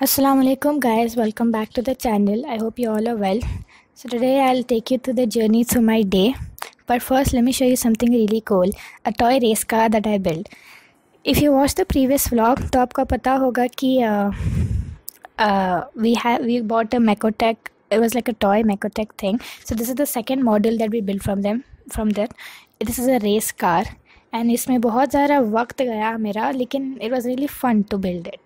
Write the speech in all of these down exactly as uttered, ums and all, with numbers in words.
Assalamualaikum guys, welcome back to the channel. I hope you all are well. So today I'll take you through the journey through my day. But first let me show you something really cool, a toy race car that I built. If you watched the previous vlog तो आपको पता होगा कि uh, uh, we have we bought a Mecotech. It was like a toy Mecotech thing. So this is the second model that we built from them from that. This is a race car and इसमें बहुत ज़्यादा वक्त गया मेरा, लेकिन it was really fun to build it.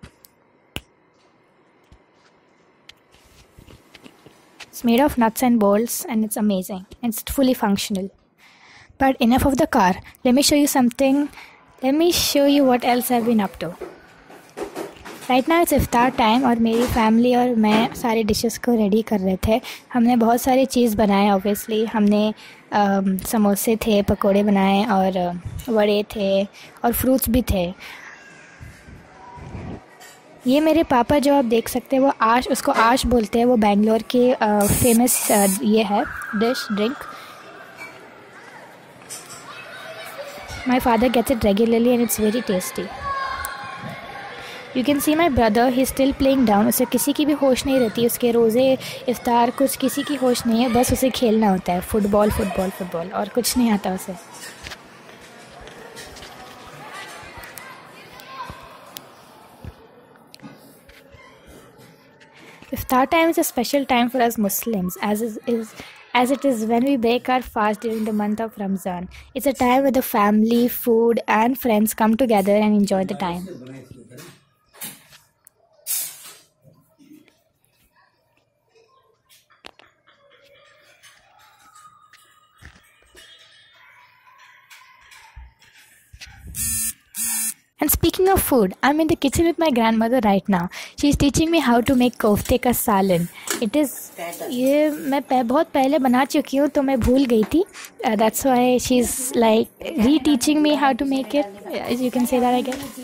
It's made of nuts and bolts and it's amazing. It's fully functional. But enough of the car. Let me show you something. Let me show you what else I've been up to. Right now it's iftar time और मेरी family और मैं सारे dishes को ready कर रहे थे. हमने बहुत सारे चीज़ बनाए. ऑब्वियसली हमने समोसे थे, पकोड़े बनाए और वड़े थे और फ्रूट्स भी थे. ये मेरे पापा जो आप देख सकते हैं वो आश, उसको आश बोलते हैं. वो बेंगलोर के फेमस ये है dish drink. My father gets it regularly and it's very tasty. You can see my brother, he still playing down. उसे किसी की भी होश नहीं रहती. उसके रोज़े इफ्तार कुछ किसी की होश नहीं है. बस उसे खेलना होता है, फुटबॉल फुटबॉल फुटबॉल और कुछ नहीं आता उसे. Iftar time is a special time for us Muslims, as is, is as it is when we break our fast during the month of Ramzan. It's a time where the family, food, and friends come together and enjoy the time. And speaking of food, I'm in the kitchen with my grandmother right now. She's teaching me how to make kofte ka salan. It is ये मैं बहुत पहले बना चुकी हूँ तो मैं भूल गई थी. uh, That's why she's like re-teaching me how to make it. As you can say that I guess.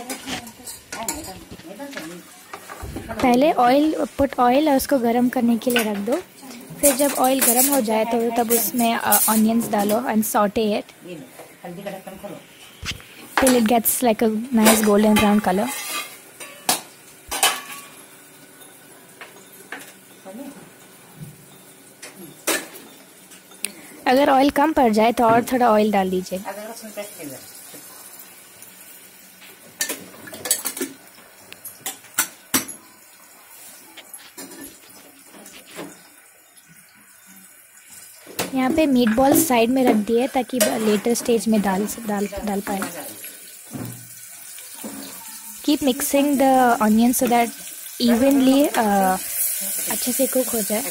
पहले ऑयल पुट ऑयल और उसको गरम करने के लिए रख दो. फिर जब ऑयल गरम हो जाए तो तब उसमें ऑनियंस डालो and saute it till it gets like a nice golden brown color. अगर ऑयल कम पड़ जाए तो और थोड़ा ऑयल डाल दीजिए. यहाँ पे मीट बॉल्स साइड में रख दिए ताकि लेटर स्टेज में डाल डाल डाल पाए. Keep mixing the onion so that evenly अच्छे से कुक हो जाए.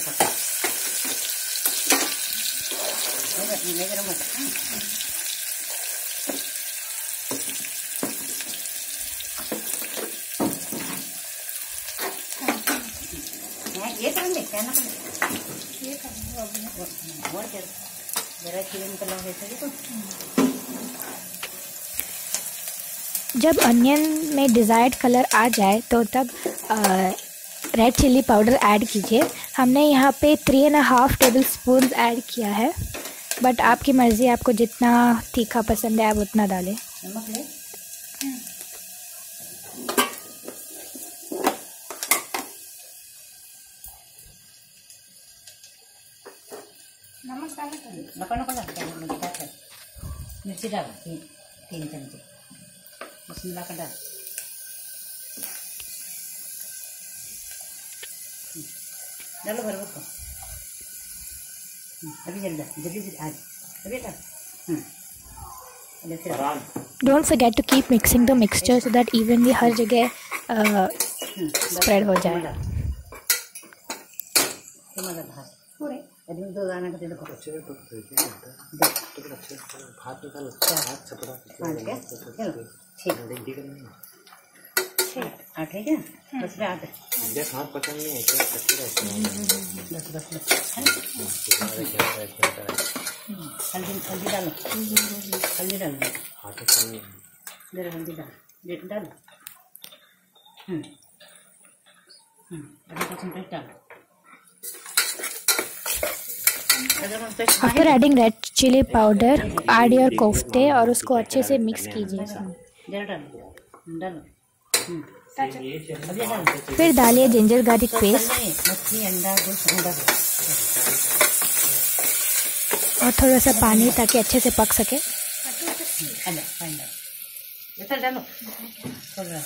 जब अनियन में डिज़ायर्ड कलर आ जाए तो तब रेड चिल्ली पाउडर ऐड कीजिए. हमने यहाँ पे three and half tablespoon add किया है, बट आपकी मर्ज़ी, आपको जितना तीखा पसंद है आप उतना डालें. मिर्ची डाल तीन तीन चमचे. बिस्मिल्लाह का डाल. डालो भर को. अभी जल्दी जल्दी से आज अभी डाल. Don't forget to keep mixing the mixture so that evenly हर जगह spread हो जाए. अभी दो दाना का तेल पकड़. हाथ निकालो, हाथ चपड़ा. आठ है क्या? बस आठ. हाथ पकड़ नहीं है बस बस बस. हल्दी हल्दी डालो. हल्दी डाल दो. हाथ जरा हल्दी डाल डाल. हम्म हम्म आधा परसेंट डाल. After adding red chilli powder, add your कोफ्ते और उसको अच्छे से मिक्स कीजिए. जरा डालो डालो. फिर डालिए जिंजर गार्लिक पेस्ट मछली अंडा अंडा और थोड़ा सा पानी ताकि अच्छे से पक सके। ये डालो थोड़ा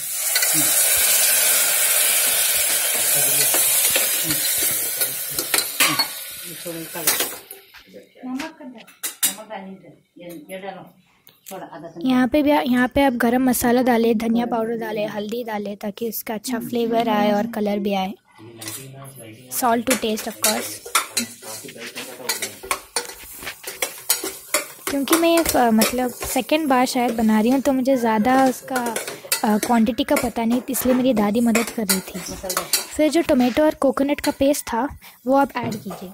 यहाँ पे भी यहाँ पे आप गरम मसाला डालें, धनिया पाउडर डालें, हल्दी डालें ताकि इसका अच्छा फ्लेवर आए और कलर भी आए। Salt to taste of course. क्योंकि मैं ये मतलब सेकंड बार शायद बना रही हूँ तो मुझे ज़्यादा उसका क्वांटिटी का पता नहीं, इसलिए मेरी दादी मदद कर रही थी। फिर जो टोमेटो और कोकोनट का पेस्ट था वो आप ऐड कीजिए।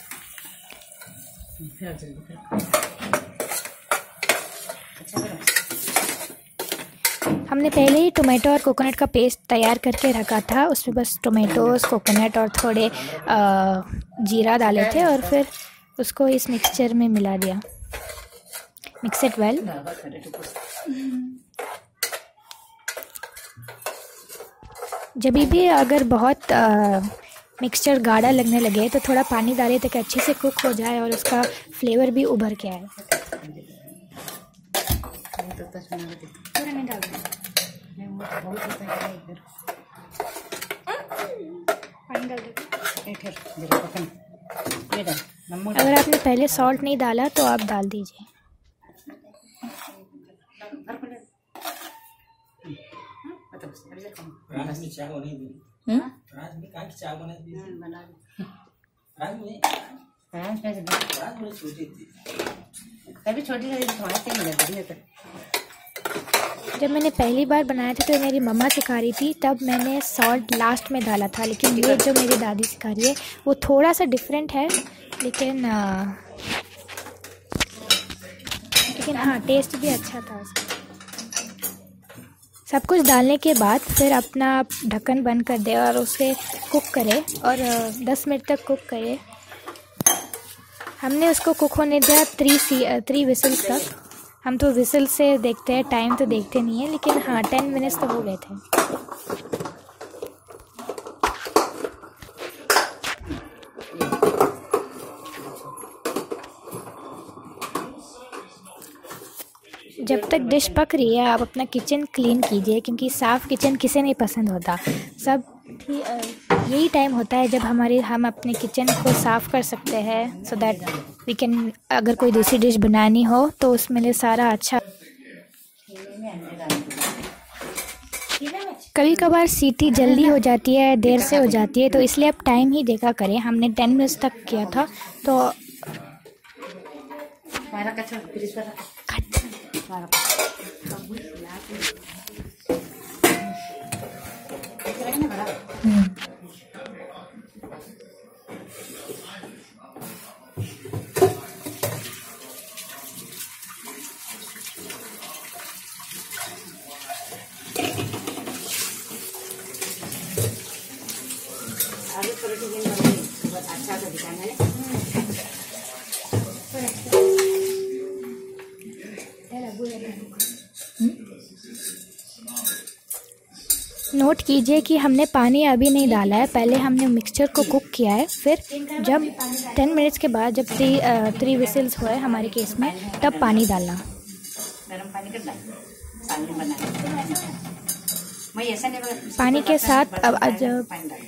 हमने पहले ही टोमेटो और कोकोनट का पेस्ट तैयार करके रखा था, उसमें बस टोमेटोज, कोकोनट और थोड़े आ, जीरा डाले थे और फिर उसको इस मिक्सचर में मिला दिया। Mix it well. जब भी अगर बहुत मिक्सचर गाढ़ा लगने लगे तो थोड़ा पानी डालें ताकि अच्छे से कुक हो जाए और उसका फ्लेवर भी उभर के आए। अगर आपने पहले सॉल्ट नहीं डाला तो आप डाल दीजिए। जब मैंने पहली बार बनाया था तो मेरी मम्मा सिखा रही थी, तब मैंने सॉल्ट लास्ट में डाला था, लेकिन ये जो मेरी दादी सिखा रही है वो थोड़ा सा डिफरेंट है, लेकिन आ, लेकिन हाँ टेस्ट भी अच्छा था उसका। सब कुछ डालने के बाद फिर अपना ढक्कन बंद कर दे और उसे कुक करें और दस मिनट तक कुक करें। हमने उसको कुक होने दिया थ्री सी थ्री विसल्स तक। हम तो विसल से देखते हैं, टाइम तो देखते नहीं है, लेकिन हाँ टेन मिनट्स तो हो गए थे। जब तक डिश पक रही है आप अपना किचन क्लीन कीजिए, क्योंकि साफ़ किचन किसे नहीं पसंद होता। सब यही टाइम होता है जब हमारे हम अपने किचन को साफ़ कर सकते हैं, सो दैट वी कैन, अगर कोई दूसरी डिश बनानी हो तो उसमें लिए सारा अच्छा। कभी कभार सीटी जल्दी हो जाती है, देर से हो जाती है, तो इसलिए आप टाइम ही देखा करें। हमने टेन मिनट्स तक किया था तो नोट कीजिए कि हमने पानी अभी नहीं डाला है, पहले हमने मिक्सचर को कुक किया है। फिर जब टेन मिनट्स के बाद जब थ्री थ्री विसल्स हुए हमारे केस में, तब पानी डालना। पानी के साथ अब जब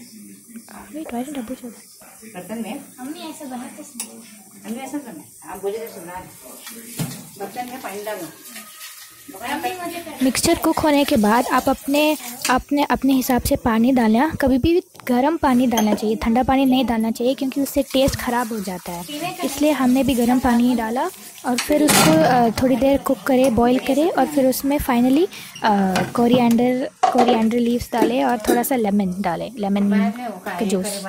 बर्तन में हमने ऐसे बनाते हमने ऐसा करना आप बोले तो सुना बर्तन में पानी डालो। मिक्सचर कुक होने के बाद आप अपने अपने अपने हिसाब से पानी डालें। कभी भी गर्म पानी डालना चाहिए, ठंडा पानी नहीं डालना चाहिए, क्योंकि उससे टेस्ट ख़राब हो जाता है। इसलिए हमने भी गर्म पानी ही डाला और फिर उसको थोड़ी देर कुक करें, बॉईल करें और फिर उसमें फाइनली कोरिएंडर कोरिएंडर लीव्स डालें और थोड़ा सा लेमन डालें, लेमन का जूस।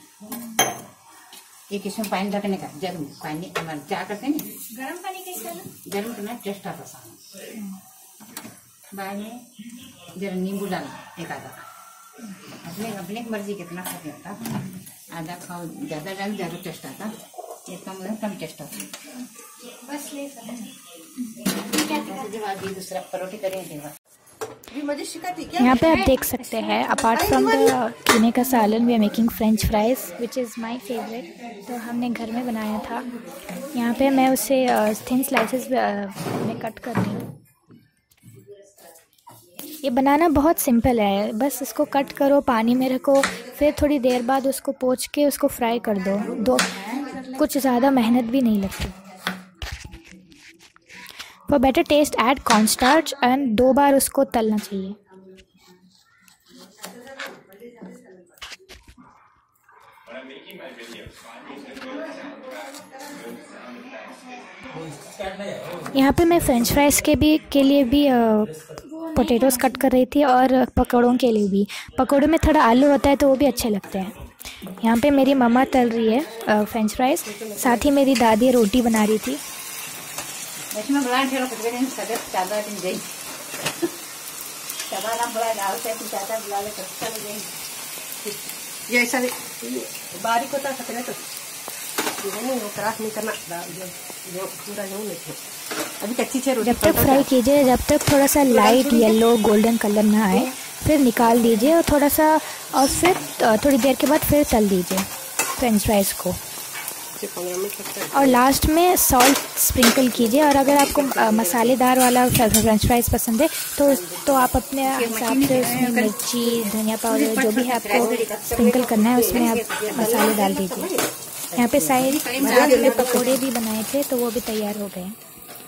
एक इसमें पानी रखने का जरूर पानी क्या करते हैं गर्म पानी कैसे गर्म करना टेस्ट आता है। बाद में जरा नींबू डालना एक आधा, अपने अपने मर्जी कितना खाते होता, आधा खाओ ज़्यादा डाल ज़्यादा टेस्ट आता, ये कम कम टेस्ट आता। बस ले जब आज दूसरा परोठी करेंगे यहाँ पे आप देख सकते हैं अपार्ट फ्रॉम द कीमे का सालन we are making french fries which is my favourite. तो हमने घर में बनाया था। यहाँ पे मैं उसे थिन स्लाइसेस में कट कर रही हूँ। ये बनाना बहुत सिंपल है, बस इसको कट करो, पानी में रखो, फिर थोड़ी देर बाद उसको पोंछ के उसको फ्राई कर दो। दो कुछ ज़्यादा मेहनत भी नहीं लगती। For better taste add cornstarch and दो बार उसको तलना चाहिए। यहाँ पे मैं फ्रेंच फ्राइज़ के भी के लिए भी पोटैटोज़ कट कर रही थी और पकौड़ों के लिए भी। पकौड़े में थोड़ा आलू होता है तो वो भी अच्छे लगते हैं। यहाँ पे मेरी मम्मा तल रही है फ्रेंच फ्राइज़, साथ ही मेरी दादी रोटी बना रही थी। ये ऐसा बारीक होता है तो क्रॉस नहीं करना, जो पूरा जो नहीं अभी कच्ची छे रोटी। जब तक फ्राई कीजिए, जब तक थोड़ा सा लाइट येलो गोल्डन कलर ना आए, फिर निकाल दीजिए और थोड़ा सा और फिर थोड़ी देर के बाद फिर तल दीजिए फ्रेंच फ्राइज़ को। और लास्ट में सॉल्ट स्प्रिंकल कीजिए। और अगर आपको मसालेदार वाला फ्रेंच फ्राइज़ पसंद है तो तो आप अपने हिसाब से उसमें मिर्ची, धनिया पाउडर जो भी है आपको स्प्रिंकल करना है उसमें आप मसाले डाल दीजिए। यहाँ पे साइड साथ में पकौड़े भी बनाए थे तो वो भी तैयार हो गए।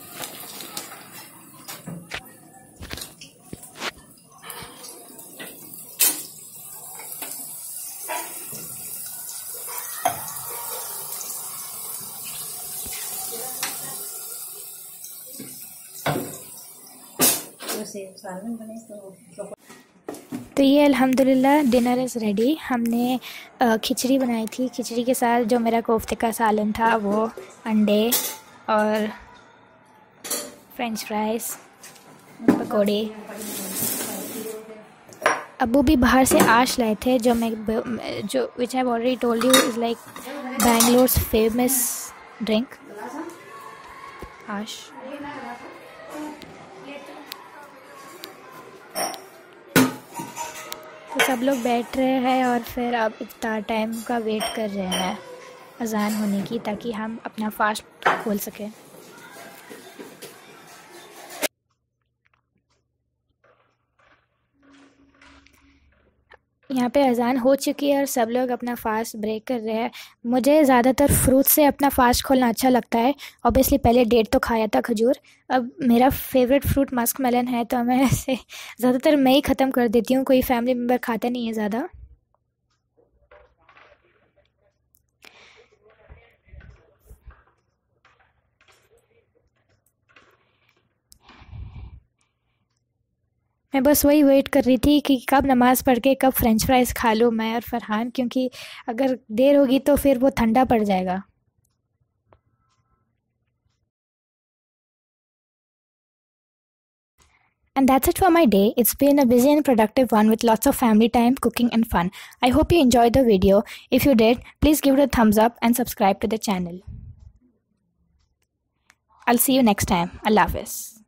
तो ये अल्हम्दुलिल्लाह डिनर इज़ रेडी। हमने खिचड़ी बनाई थी। खिचड़ी के साथ जो मेरा कोफ्ते का सालन था वो अंडे और फ्रेंच फ्राइज़, पकोड़े। अब्बू भी बाहर से आश लाए थे जो मैं जो which I have already told you is like Bangalore's famous drink आश। तो सब लोग बैठ रहे हैं और फिर अब इफ्तार टाइम का वेट कर रहे हैं अज़ान होने की, ताकि हम अपना फास्ट खोल सकें। यहाँ पे अज़ान हो चुकी है और सब लोग अपना फास्ट ब्रेक कर रहे हैं। मुझे ज़्यादातर फ्रूट से अपना फास्ट खोलना अच्छा लगता है। ऑब्वियसली पहले डेट तो खाया था खजूर, अब मेरा फेवरेट फ्रूट मस्क मेलन है तो मैं ऐसे ज़्यादातर मैं ही ख़त्म कर देती हूँ, कोई फैमिली मेम्बर खाता नहीं है ज़्यादा। मैं बस वही वेट कर रही थी कि कब नमाज़ पढ़ के कब फ्रेंच फ्राइज़ खा लूँ मैं और फरहान, क्योंकि अगर देर होगी तो फिर वो ठंडा पड़ जाएगा। And that's it for my day. It's been a busy and productive one with lots of family time, cooking and fun. I hope you enjoyed the video. If you did, please give it a thumbs up and subscribe to the channel. I'll see you next time. Allah Hafiz.